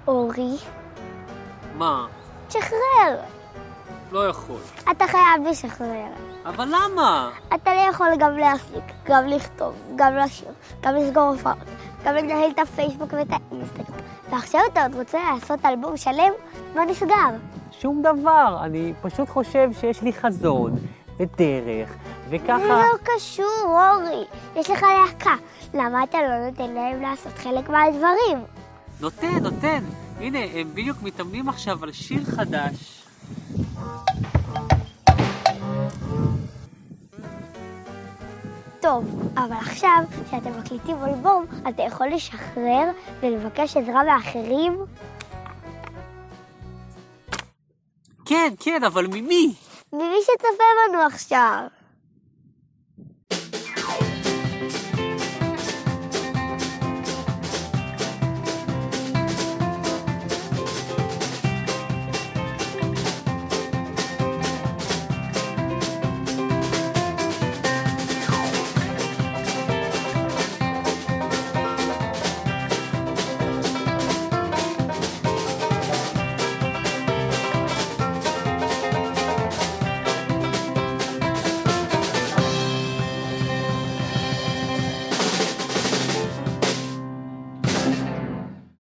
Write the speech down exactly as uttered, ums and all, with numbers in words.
אורי, מה? תשחרר. לא יכול. אתה חייב לשחרר. אבל למה? אתה לא יכול גם להסליק, גם לכתוב, גם לשיר, גם לסגור הופעות, גם לנהל את הפייסבוק ואת האינסטגרם. ועכשיו אתה עוד רוצה לעשות אלבום שלם? מה נסגר? שום דבר. אני פשוט חושב שיש לי חזון ודרך, וככה... זה לא קשור, אורי. יש לך להקה. למה אתה לא נותן להם לעשות חלק מהדברים? נותן, נותן. הנה, הם בדיוק מתאמנים עכשיו על שיר חדש. טוב, אבל עכשיו שאתם מקליטים אלבום, אתה יכול לשחרר ולבקש עזרה מאחרים? כן, כן, אבל ממי? ממי שצופה בנו עכשיו.